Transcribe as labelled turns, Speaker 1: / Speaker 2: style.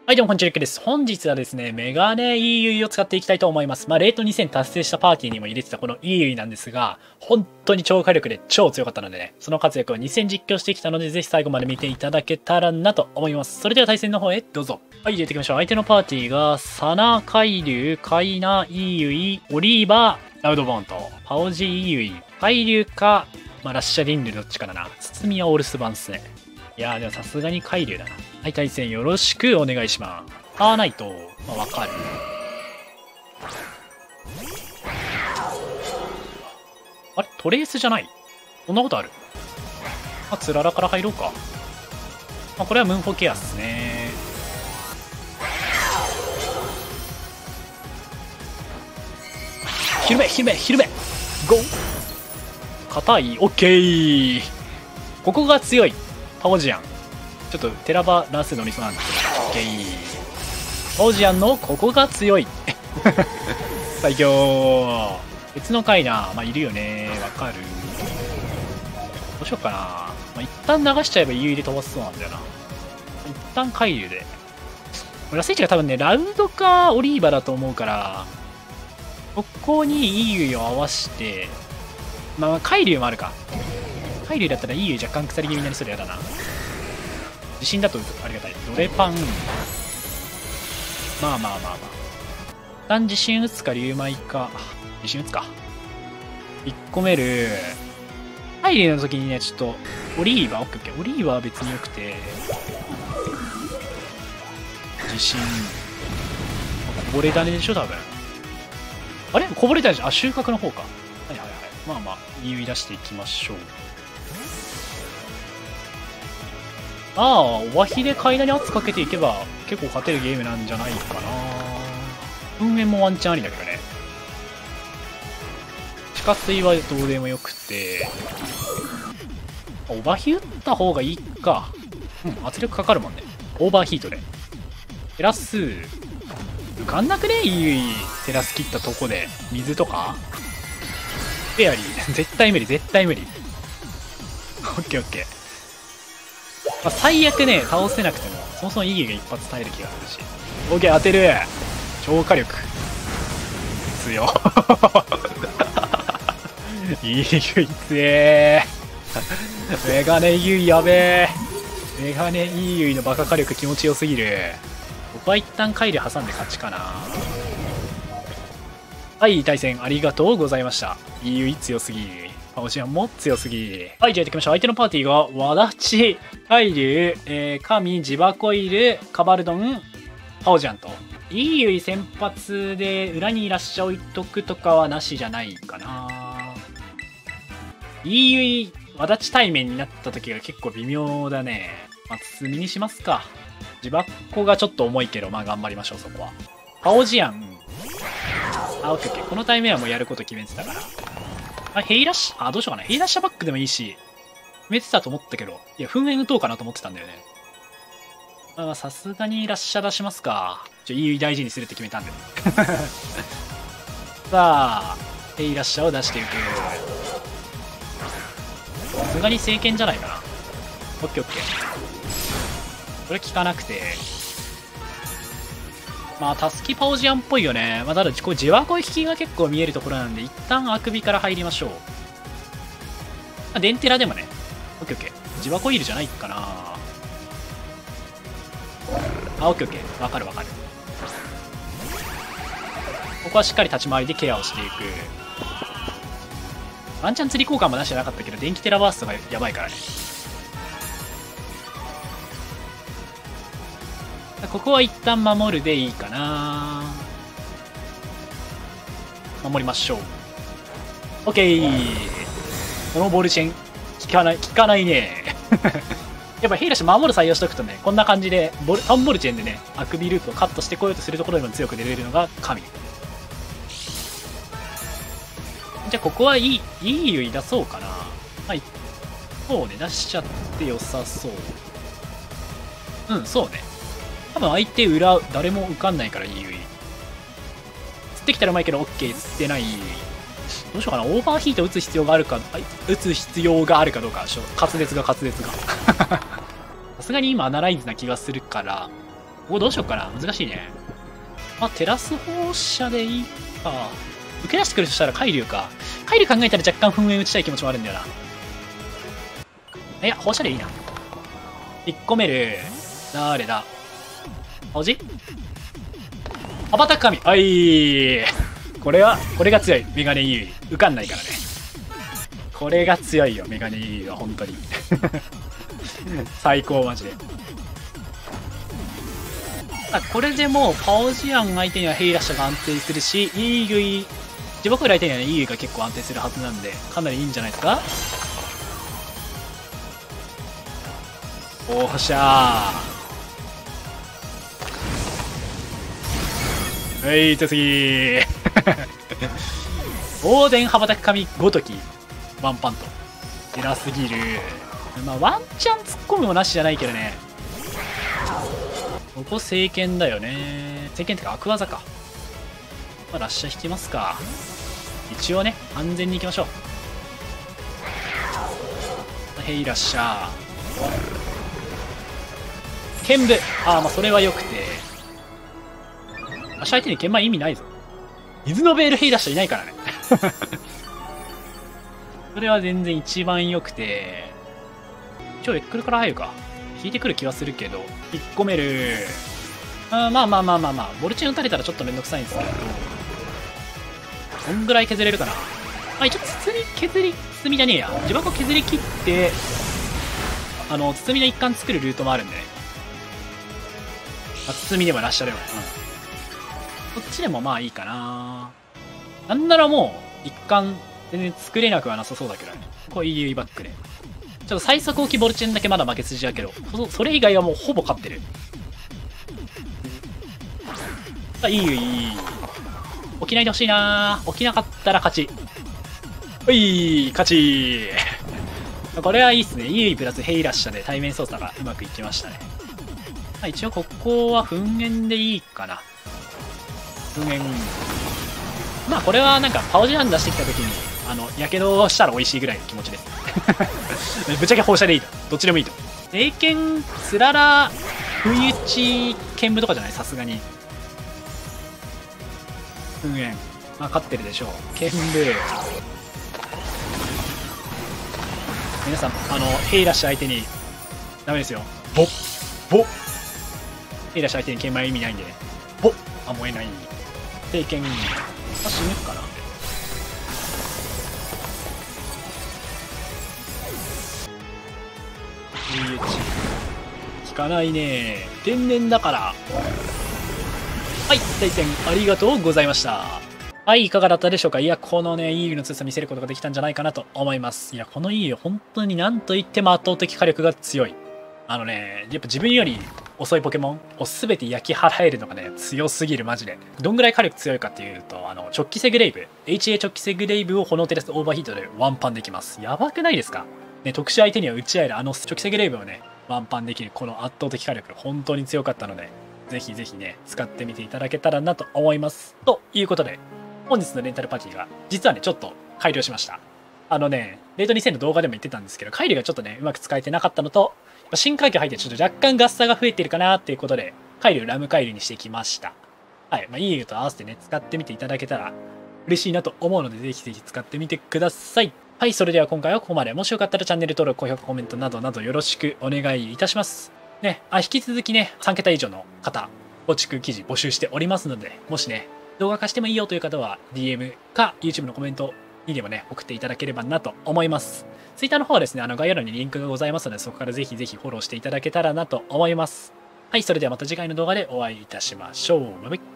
Speaker 1: はい、どうもこんにちは、です。本日はですね、メガネ EUI を使っていきたいと思います。レート2000達成したパーティーにも入れてたこの EUI なんですが、本当に超火力で超強かったのでね、その活躍を2000実況してきたので、ぜひ最後まで見ていただけたらなと思います。それでは対戦の方へどうぞ。はい、入れていきましょう。相手のパーティーが、サナ、カイリュウ、カイナ、EUI、オリーバー、ラウドボーンと、パオジ EUI、カイリュウか、ラッシャリンルどっちかだな。包みはオールス版っすね。いやー、でもさすがにカイリュウだな。はい、対戦よろしくお願いします。パーナイト、わかる。あれトレースじゃない？そんなことある？つららから入ろうか。これはムーンフォケアっすね。昼目ゴー硬い。オッケー。ここが強いパオジアン。ちょっとテラバラスのりそうなんですけど、オッケー。パオジアンのここが強い最強。別の回ないるよね。わかる。どうしようかな。一旦流しちゃえば EUI で飛ばすそうなんだよな。一旦海流で。ラスイチが多分ね、ラウドかオリーバだと思うから、ここに EUI を合わして、海流もあるか。海流だったら EUI 若干腐り気味になりそうでやだな。地震だとありがたい。ドレパン。一旦地震打つか竜舞か。地震打つか。1個目る。ハイレの時にね、ちょっと、オリーバー、オッケーオッケー。オリーバーは別に良くて、地震。こぼれ種でしょ、多分。あれこぼれ種じゃん。収穫の方か。はいはいはい。言い出していきましょう。オバヒで階段に圧かけていけば結構勝てるゲームなんじゃないかな。運営もワンチャンありだけどね。地下水はどうでもよくて、オバヒ打った方がいいか。圧力かかるもんね。オーバーヒートでテラス浮かんなくね。テラス切ったとこで水とかフェアリー絶対無理。オッケーオッケー。最悪ね、倒せなくても、そもそもイギが一発耐える気がするし。オッケー、当てる。超火力。強い。イギ強え。メガネイギやべえ。メガネイギのバカ火力気持ちよすぎる。ここは一旦回路挟んで勝ちかな。はい、対戦ありがとうございました。イギ強すぎ。パオジアンも強すぎ。はい、じゃあやっていきましょう。相手のパーティーが、ワダチ、カイリュウ、カミ、ジバコイル、カバルドン、パオジアンと。EUI 先発で裏にラッシャー置いとくとかはなしじゃないかな。EUI ワダチ対面になった時が結構微妙だね。包みにしますか。ジバコがちょっと重いけど、頑張りましょう、そこは。パオジアン。オッケーオッケー。この対面はもうやること決めてたから。ヘイラッシャー、どうしようかな。ヘイラッシャーバックでもいいし、決めてたと思ったけど、いや、噴煙打とうかなと思ってたんだよね。さすがにラッシャー出しますか。EUI 大事にするって決めたんで。さあ、ヘイラッシャーを出していく。さすがに聖剣じゃないかな。オッケーオッケー。これ効かなくて。タスキパオジアンっぽいよね。ただ、これジワコイ引きが結構見えるところなんで、一旦あくびから入りましょう。デンテラでもね。オッケーオッケー。ジワコイルじゃないかな。オッケーオッケー。わかる。ここはしっかり立ち回りでケアをしていく。ワンチャン釣り交換も出してなかったけど、電気テラバーストがやばいからね。ここは一旦守るでいいかな。守りましょう。オッケー。このボルチェン効かないね。やっぱヘイラッシュ守る採用しとくとね、こんな感じでタンボルチェンでね、あくびループをカットしてこようとするところでも強く出れるのが神。じゃあここはいいEUI出そうかな。そうね、出しちゃって良さそう。そうね。多分相手裏誰も浮かんないから EUI 釣ってきたらうまいけど OK 釣ってない。どうしようかな。オーバーヒート打つ必要があるかどうか。滑舌がさすがに今アナライズな気がするからここどうしよっかな。難しいね。まあ、テラス放射でいいか。受け出してくるとしたら海流か。海流考えたら若干噴煙打ちたい気持ちもあるんだよな。いや、放射でいいな。1個目る。誰だ。おじ羽ばたく神。はい。これが強い。メガネイー受かんないからね。これが強いよ、メガネイーは、本当に。最高、マジで。これでもう、パオジアン相手にはヘイラッシャが安定するし、イーグイ、自爆相手にはね、イーグイが結構安定するはずなんで、かなりいいんじゃないですか。おっしゃー。はい、じゃあ次オーデン羽ばたく神ごときワンパンと偉すぎる。まあワンチャン突っ込むもなしじゃないけどね。ここ聖剣だよね。聖剣ってかアク技か。まあ、ラッシャー引きますか。一応ね安全に行きましょう。ヘイラッシャー剣舞。ああ、まあそれはよくて、ラッシャー相手に剣舞意味ないぞ。水のベールヘイラッシャーいないからねそれは全然一番良くて、一応エックルから入るか。引いてくる気はするけど、1個目る。まあ、ボルチン打たれたらちょっとめんどくさいんですけど、どんぐらい削れるかな。まあ一応包みじゃねえや。自爆を削り切って、包みの一環作るルートもあるんでね。まあ、包みでもラッシャーでも。こっちでもまあいいかな。なんならもう、一環全然作れなくはなさそうだけどね。こう EU バックで。ちょっと最速置きボルチェンだけまだ負け筋だけど、それ以外はもうほぼ勝ってる。さあ、EU 起きないでほしいな。起きなかったら勝ち。おい、勝ちこれはいいっすね。EU プラスヘイラッシャで対面操作がうまくいきましたね。まあ、一応ここは噴煙でいいかな。噴煙。まあこれはなんかパオジアン出してきた時にやけどしたら美味しいぐらいの気持ちですぶっちゃけ放射でいいと。どっちでもいいと。聖剣つらら不意打ち剣舞とかじゃない、さすがに。噴煙まあ勝ってるでしょう。剣舞皆さんヘイラッシュ相手にダメですよ。ボヘイラッシュ相手に剣舞意味ないんでね。燃えない。聖剣死ぬかな。効かないね。天然だから。はい、対戦ありがとうございました。はい、いかがだったでしょうか。いや、このね、イーグの強さ見せることができたんじゃないかなと思います。いや、このイーグ本当になんといっても圧倒的火力が強い。やっぱ自分より遅いポケモンを全て焼き払えるのがね、強すぎる、マジで。どんぐらい火力強いかっていうと、直帰セグレイブ、HA 直帰セグレイブを炎テラスオーバーヒートでワンパンできます。やばくないですかね、特殊相手には打ち合える直帰セグレイブをね、ワンパンできるこの圧倒的火力、本当に強かったので、ぜひぜひね、使ってみていただけたらなと思います。ということで、本日のレンタルパーティーが、実はね、ちょっと改良しました。レート2000の動画でも言ってたんですけど、回路がちょっとね、うまく使えてなかったのと、新回帰入ってちょっと若干ガス差が増えてるかなっていうことで、回路ラム回路にしてきました。はい。イーグと合わせてね、使ってみていただけたら嬉しいなと思うので、ぜひぜひ使ってみてください。はい。それでは今回はここまで。もしよかったらチャンネル登録、高評価、コメントなどなどよろしくお願いいたします。ね。引き続きね、3桁以上の方、構築記事募集しておりますので、もしね、動画化してもいいよという方は、DM か YouTube のコメントにでもね、送っていただければなと思います。Twitter の方はですね、概要欄にリンクがございますので、そこからぜひぜひフォローしていただけたらなと思います。はい、それではまた次回の動画でお会いいたしましょう。バイバイ。